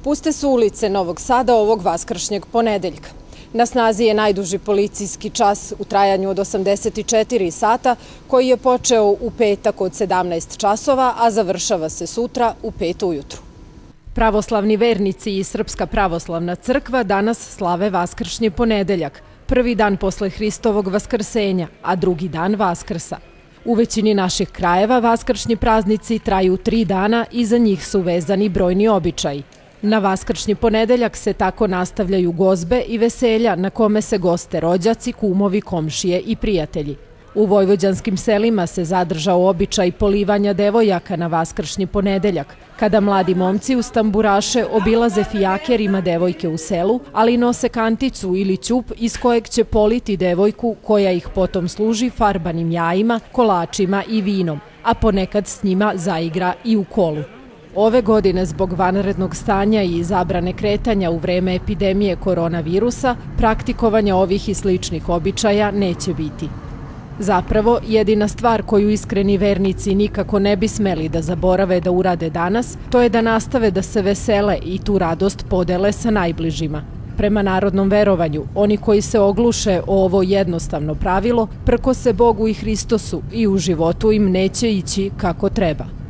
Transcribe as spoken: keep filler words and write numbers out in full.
Puste su ulice Novog Sada ovog vaskršnjeg ponedeljka. Na snazi je najduži policijski čas u trajanju od osamdeset četiri sata, koji je počeo u petak od sedamnaest časova, a završava se sutra u pet ujutru. Pravoslavni vernici i Srpska pravoslavna crkva danas slave vaskršnji ponedeljak, prvi dan posle Hristovog vaskrsenja, a drugi dan Vaskrsa. U većini naših krajeva vaskršnji praznici traju tri dana i za njih su vezani brojni običaji. Na vaskršnji ponedeljak se tako nastavljaju gozbe i veselja na kome se goste rođaci, kumovi, komšije i prijatelji. U vojvođanskim selima se zadržao običaj polivanja devojaka na vaskršnji ponedeljak, kada mladi momci uz tamburaše obilaze fijakerima devojke u selu, ali nose kanticu ili ćup iz kojeg će politi devojku koja ih potom služi farbanim jajima, kolačima i vinom, a ponekad s njima zaigra i u kolu. Ove godine, zbog vanrednog stanja i zabrane kretanja u vreme epidemije koronavirusa, praktikovanja ovih i sličnih običaja neće biti. Zapravo, jedina stvar koju iskreni vernici nikako ne bi smeli da zaborave da urade danas, to je da nastave da se vesele i tu radost podele sa najbližima. Prema narodnom verovanju, oni koji se ogluše o ovo jednostavno pravilo, prkose Bogu i Hristosu i u životu im neće ići kako treba.